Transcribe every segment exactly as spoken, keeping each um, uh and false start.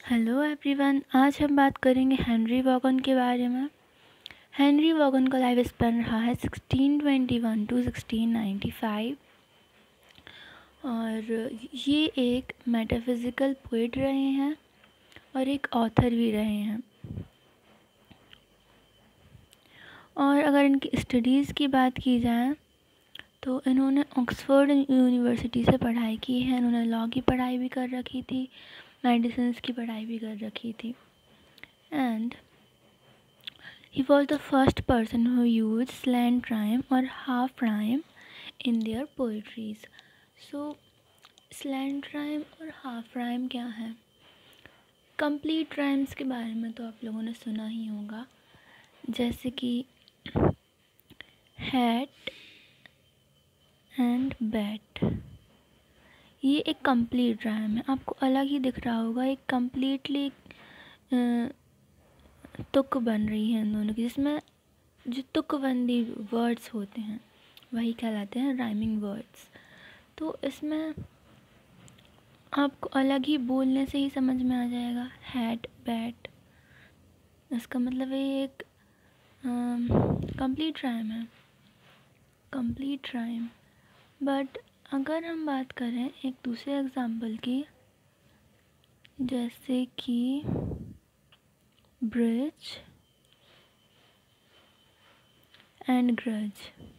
Hello everyone, आज हम बात करेंगे हेनरी वॉगन के बारे में। हेनरी वॉगन का लाइफ स्पैन रहा है sixteen twenty one to sixteen ninety five और ये एक मेटाफिज़िकल पोएट रहे हैं और एक ऑथर भी रहे हैं। और अगर इनकी स्टडीज़ की बात की जाए तो इन्होंने ऑक्सफोर्ड यूनिवर्सिटी से पढ़ाई की है। इन्होंने लॉ की पढ़ाई भी कर रखी थी, मेडिसिन की पढ़ाई भी कर रखी थी। And he was the first person who used slant rhyme or half rhyme in their poetries. So slant rhyme और half rhyme क्या है? complete rhymes के बारे में तो आप लोगों ने सुना ही होगा, जैसे कि hat and bat। ये एक complete rhyme है, आपको अलग ही दिख रहा होगा। एक completely तुक बन रही है इन दोनों की, जिसमें जो तुकबंदी वर्ड्स होते हैं वही कहलाते हैं राइमिंग वर्ड्स। तो इसमें आपको अलग ही बोलने से ही समझ में आ जाएगा। हैट बैट, इसका मतलब ये एक कंप्लीट राइम है, कंप्लीट राइम। बट अगर हम बात करें एक दूसरे एग्जाम्पल की, जैसे कि ब्रिज एंड ग्रज,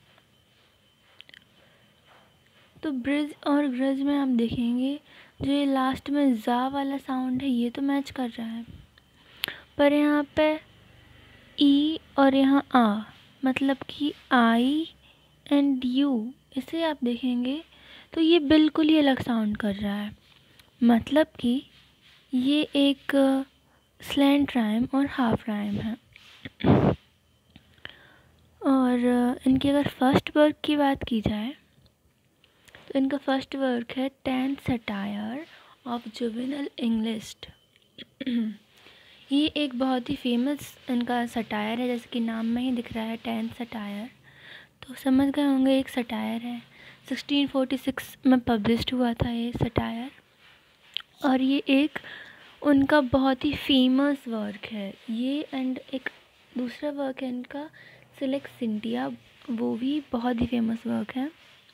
तो ब्रिज और ग्रज में आप देखेंगे जो ये लास्ट में जा वाला साउंड है ये तो मैच कर रहा है, पर यहाँ पे ई और यहाँ आ, मतलब कि आई एंड यू, इसे आप देखेंगे तो ये बिल्कुल ही अलग साउंड कर रहा है। मतलब कि ये एक स्लैंट राइम और हाफ राइम है। और इनकी अगर फर्स्ट वर्क की बात की जाए तो इनका फर्स्ट वर्क है tenth satire of Juvenal English. ये एक बहुत ही फेमस इनका सटायर है, जैसे कि नाम में ही दिख रहा है टेंथ सटायर, तो समझ गए होंगे एक सटायर है। सिक्सटीन फोर्टी सिक्स में पब्लिश्ड हुआ था ये सटायर, और ये एक उनका बहुत ही फेमस वर्क है ये। एंड एक दूसरा वर्क है इनका सिलेक्ट सिंटिया, वो भी बहुत ही फेमस वर्क है।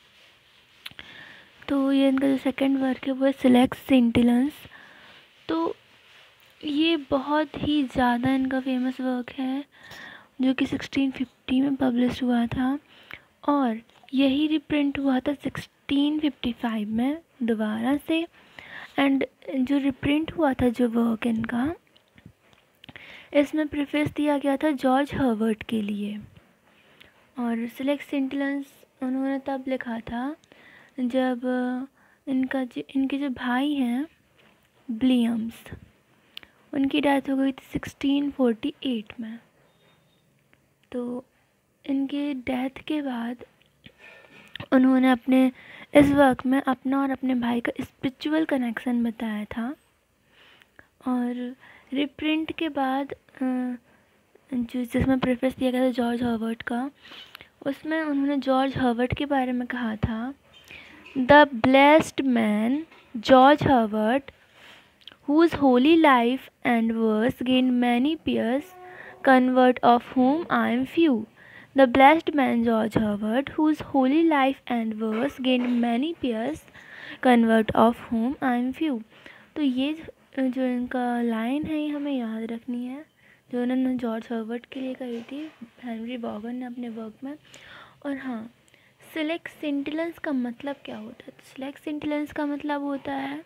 तो ये इनका जो सेकंड वर्क है वो है सिलेक्ट सेंटिलेंस। तो ये बहुत ही ज़्यादा इनका फेमस वर्क है, जो कि सिक्सटीन फिफ्टी में पब्लिश हुआ था, और यही रिप्रिंट हुआ था सिक्सटीन फिफ्टी फाइव में दोबारा से। एंड जो रिप्रिंट हुआ था जो वर्क इनका, इसमें प्रेफेस दिया गया था जॉर्ज हर्वर्ट के लिए। और सिलेक्ट सेंटिलेंस उन्होंने तब लिखा था जब इनका जो इनके जो भाई हैं ब्लियम्स, उनकी डेथ हो गई थी सिक्सटीन फोर्टी एट में। तो इनके डेथ के बाद उन्होंने अपने इस वर्क में अपना और अपने भाई का स्पिरिचुअल कनेक्शन बताया था। और रिप्रिंट के बाद जो जिसमें प्रेफेस दिया गया था जॉर्ज हर्वर्ट का, उसमें उन्होंने जॉर्ज हर्वर्ट के बारे में कहा था, the blessed man George Herbert whose holy life and verse gained many peers, convert of whom I am few. The blessed man George Herbert, whose holy life and verse gained many peers, convert of whom I am few. तो ये जो इनका line है ये हमें याद रखनी है, जो उन्होंने जॉर्ज हर्वर्ट के लिए कही थी हेनरी वॉगन ने अपने वर्क में। और हाँ, सिलेक्ट सेंटिलेंस का मतलब क्या होता है? तो सिलेक्ट सेंटिलेंस का मतलब होता है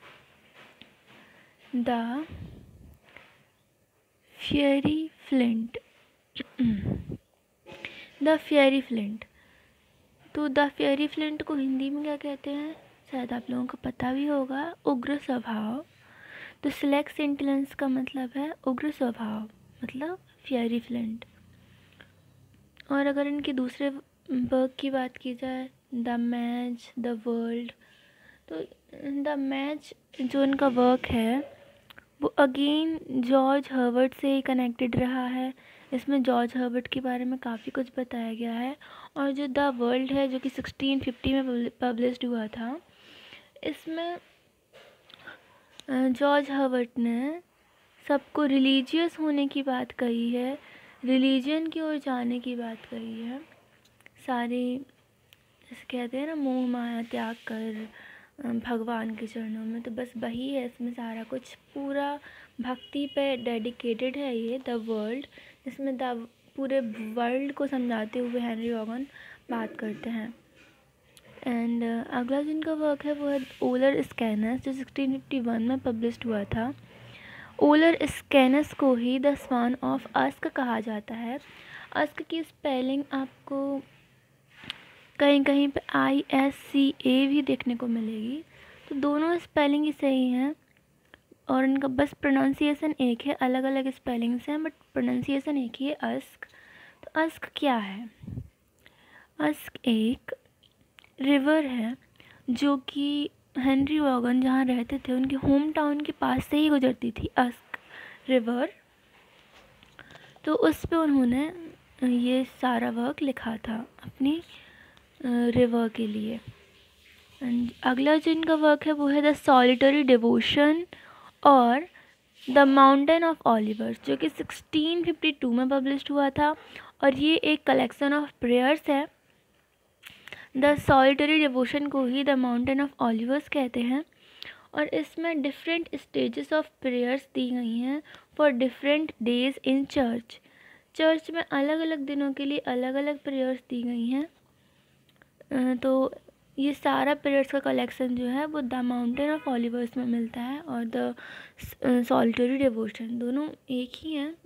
the fiery flint. The fiery flint, तो द फेयरी फ्लिंट को हिंदी में क्या कहते हैं शायद आप लोगों को पता भी होगा, उग्र स्वभाव। तो सिलेक्ट सेंटिलेंस का मतलब है उग्र स्वभाव, मतलब फेयरी फ्लिंट। और अगर इनके दूसरे वर्क की बात की जाए, द मैच द वर्ल्ड, तो द मैच जो इनका वर्क है वो अगेन जॉर्ज हर्वर्ट से ही कनेक्टेड रहा है। इसमें जॉर्ज हर्वर्ट के बारे में काफ़ी कुछ बताया गया है। और जो द वर्ल्ड है जो कि सिक्सटीन फिफ्टी में पब्लिश्ड हुआ था, इसमें जॉर्ज हर्वर्ट ने सबको रिलीजियस होने की बात कही है, रिलीजन की ओर जाने की बात कही है। सारे जैसे कहते हैं ना, मोह माया त्याग कर भगवान के चरणों में, तो बस वही है इसमें सारा कुछ। पूरा भक्ति पे डेडिकेटेड है ये द वर्ल्ड, जिसमें द पूरे वर्ल्ड को समझाते हुए हेनरी वॉगन बात करते हैं। एंड uh, अगला जिनका वर्क है वो है ओलर स्कैनस, जो सिक्सटीन फिफ्टी वन में पब्लिश्ड हुआ था। ओलर स्कैनस को ही द स्वान ऑफ अस्क कहा जाता है। अस्क की स्पेलिंग आपको कहीं कहीं पे आई एस सी ए भी देखने को मिलेगी, तो दोनों स्पेलिंग ही सही हैं और इनका बस प्रोनाउंसिएशन एक है, अलग अलग स्पेलिंग्स हैं बट प्रोनाउंसिएशन एक ही है, अस्क। तो अस्क क्या है? अस्क एक रिवर है जो कि हेनरी वॉगन जहाँ रहते थे उनके होम टाउन के पास से ही गुजरती थी, अस्क रिवर। तो उस पे उन्होंने ये सारा वर्क लिखा था अपनी रिवर के लिए। एंड अगला जो इनका वर्क है वो है द सॉलिटरी डिवोशन और द माउंटेन ऑफ ऑलिवर्स, जो कि सिक्सटीन फिफ्टी टू में पब्लिश्ड हुआ था और ये एक कलेक्शन ऑफ प्रेयर्स है। द सॉलिटरी डिवोशन को ही द माउंटेन ऑफ ऑलिवर्स कहते हैं और इसमें डिफरेंट स्टेजेस ऑफ प्रेयर्स दी गई हैं for different days in church. Church में अलग अलग दिनों के लिए अलग अलग प्रेयर्स दी गई हैं। तो ये सारा प्रेयर्स का कलेक्शन जो है वो द माउंटेन ऑफ ऑलिवर्स में मिलता है और द सॉलिटरी डिवोशन, दोनों एक ही हैं।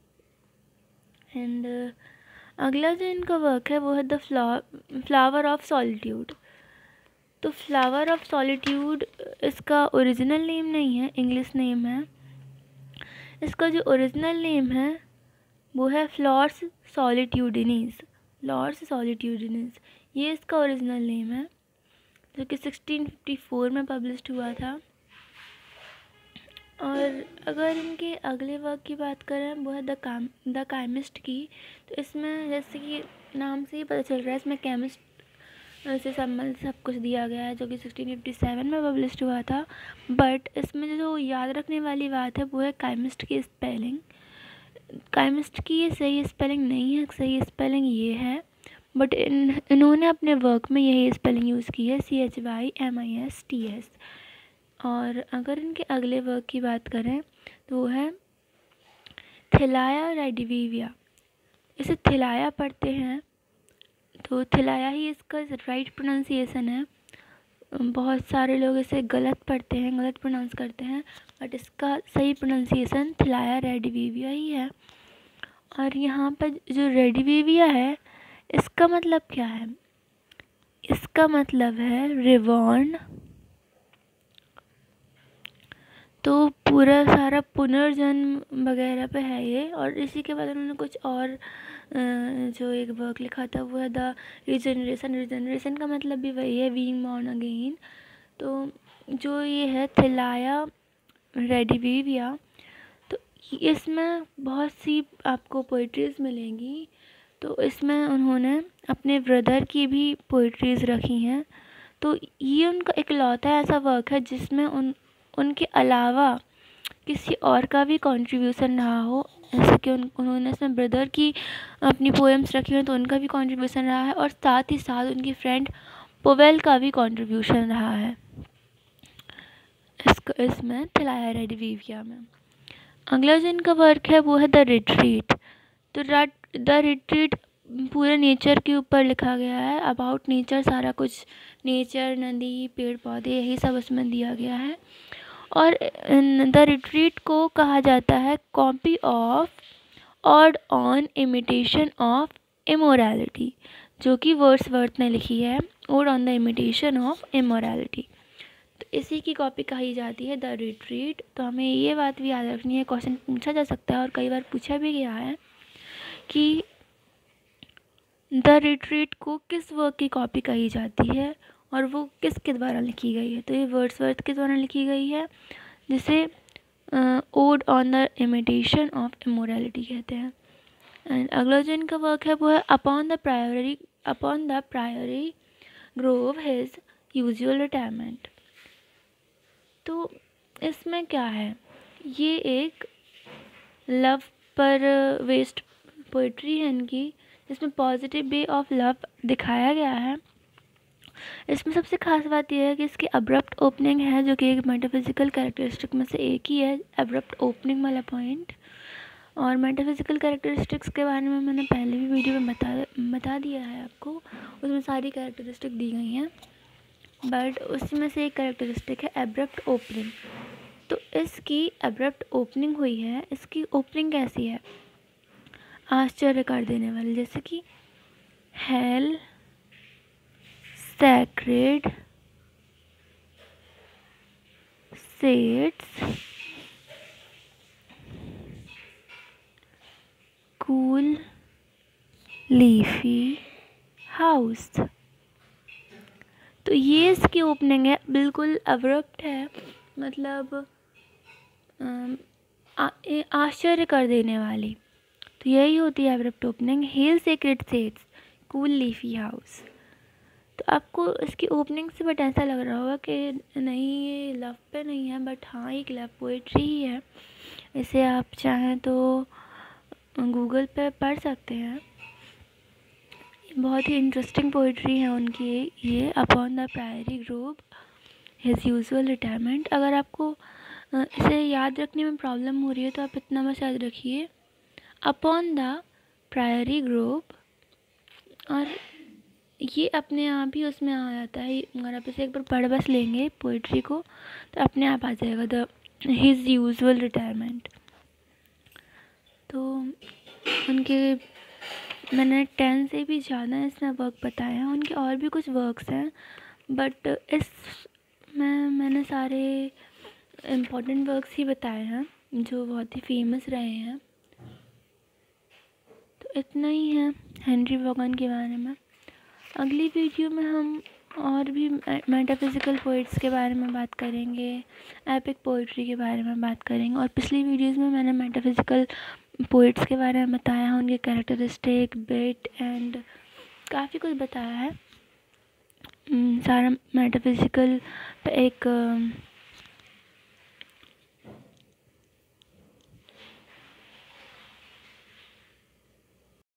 एंड uh, अगला जो इनका वर्क है वो है द फ्लावर ऑफ सॉलिट्यूड। तो फ्लावर ऑफ सॉलिट्यूड इसका ओरिजिनल नेम नहीं है, इंग्लिश नेम है। इसका जो ओरिजिनल नेम है वो है फ्लॉर्स सॉलिट्यूडिनीज, फ्लॉर्स सॉलिट्यूडिनीज, ये इसका ओरिजिनल नेम है, जो कि सिक्सटीन फिफ्टी फोर में पब्लिश्ड हुआ था। और अगर इनके अगले वर्क की बात करें वो है द काम द केमिस्ट की। तो इसमें जैसे कि नाम से ही पता चल रहा है इसमें केमिस्ट से संबंधित सब कुछ दिया गया है, जो कि सिक्सटीन फिफ्टी सेवन में पब्लिश्ड हुआ था। बट इसमें जो याद रखने वाली बात है वो है केमिस्ट की स्पेलिंग। केमिस्ट की ये सही स्पेलिंग नहीं है, सही स्पेलिंग ये है, बट इन इन्होंने अपने वर्क में यही स्पेलिंग यूज़ की है, C H Y M I S T S. और अगर इनके अगले वर्क की बात करें तो वो है थिलाया रेडिविविया। इसे थिलाया पढ़ते हैं, तो थिलाया ही इसका राइट प्रोनाउंसिएशन है। बहुत सारे लोग इसे गलत पढ़ते हैं, गलत प्रोनाउंस करते हैं, बट इसका सही प्रोनाउंसिएशन थिलाया रेडिविविया ही है। और यहाँ पर जो रेडिविविया है इसका मतलब क्या है? इसका मतलब है रिवॉर्न। तो पूरा सारा पुनर्जन्म वगैरह पे है ये। और इसी के बाद उन्होंने कुछ और जो एक वर्क लिखा था वो है द रिजनरेशन। रिजनरेशन का मतलब भी वही है, बीइंग बॉर्न अगेन। तो जो ये है थिलाया रेडिविविया, तो इसमें बहुत सी आपको पोइट्रीज़ मिलेंगी। तो इसमें उन्होंने अपने ब्रदर की भी पोइट्रीज़ रखी हैं। तो ये उनका इकलौता ऐसा वर्क है जिसमें उन उनके अलावा किसी और का भी कंट्रीब्यूशन रहा हो, जैसे कि उन उन्होंने इसमें ब्रदर की अपनी पोएम्स रखी हैं तो उनका भी कंट्रीब्यूशन रहा है और साथ ही साथ उनकी फ्रेंड पोवेल का भी कंट्रीब्यूशन रहा है इसका इसमें थिलाया रेडिविविया में। अगला जो इनका वर्क है वो है द रिट्रीट। तो द रिट्रीट पूरे नेचर के ऊपर लिखा गया है, अबाउट नेचर, सारा कुछ नेचर, नदी, पेड़ पौधे, यही सब उसमें दिया गया है। और द रिट्रीट को कहा जाता है copy of ode on imitation of immortality, जो कि वर्ड्सवर्थ ने लिखी है, ode on the imitation of immortality. तो इसी की कॉपी कही जाती है द रिट्रीट। तो हमें ये बात भी याद रखनी है, क्वेश्चन पूछा जा सकता है और कई बार पूछा भी गया है कि द रिट्रीट को किस वर्क की कॉपी कही जाती है और वो किसके द्वारा लिखी गई है। तो ये वर्ड्सवर्थ के द्वारा लिखी गई है, जिसे ode on the imitation of immortality कहते हैं। एंड अगला जो इनका वर्क है वो है upon the priory upon the priory grove his usual retirement. तो इसमें क्या है, ये एक लव पर वेस्ट पोइट्री है इनकी, जिसमें पॉजिटिव वे ऑफ लव दिखाया गया है। इसमें सबसे खास बात यह है कि इसकी अब्रप्ट ओपनिंग है, जो कि एक मेटाफिजिकल कैरेक्टरिस्टिक में से एक ही है, अब्रप्ट ओपनिंग वाला पॉइंट। और मेटाफिजिकल कैरेक्टरिस्टिक्स के बारे में मैंने पहले भी वीडियो में बता बता दिया है आपको, उसमें सारी कैरेक्टरिस्टिक दी गई हैं, बट उसमें से एक कैरेक्टरिस्टिक है अब्रप्ट ओपनिंग। तो इसकी अब्रप्ट ओपनिंग हुई है, इसकी ओपनिंग कैसी है, आश्चर्य कर देने वाली, जैसे कि hail sacred sits cool leafy house। तो ये इसकी ओपनिंग है, बिल्कुल अब्रप्ट है, मतलब आश्चर्य कर देने वाली। तो यही होती है abrupt opening. Hail sacred shades cool leafy house. तो आपको इसकी ओपनिंग से बट ऐसा लग रहा होगा कि नहीं ये लव पे नहीं है, बट हाँ एक लव पोइट्री ही है। इसे आप चाहें तो गूगल पे पढ़ सकते हैं। बहुत ही इंटरेस्टिंग पोइट्री है उनकी ये, upon the priory grove his usual retirement. अगर आपको इसे याद रखने में प्रॉब्लम हो रही है तो आप इतना बस याद रखिए, अपॉन द प्रायरी ग्रुप, और ये अपने आप ही उसमें आ जाता है। अगर आप इसे एक बार पढ़ बस लेंगे पोइट्री को तो अपने आप आ जाएगा द हिज यूजुअल रिटायरमेंट। तो उनके मैंने टेन से भी ज़्यादा इसमें वर्क बताए हैं, उनके और भी कुछ वर्क्स हैं, बट इस में मैंने सारे इम्पोर्टेंट वर्क्स ही बताए हैं जो बहुत ही फेमस रहे हैं। तो इतना ही है हेनरी वॉगन के बारे में। अगली वीडियो में हम और भी मेटाफिजिकल पोइट्स के बारे में बात करेंगे, एपिक पोइट्री के बारे में बात करेंगे। और पिछली वीडियोस में मैंने मेटाफिजिकल पोइट्स के बारे में बताया, उनके कैरेक्टरिस्टिक, बिट एंड काफ़ी कुछ बताया है। सारा मेटाफिजिकल पे एक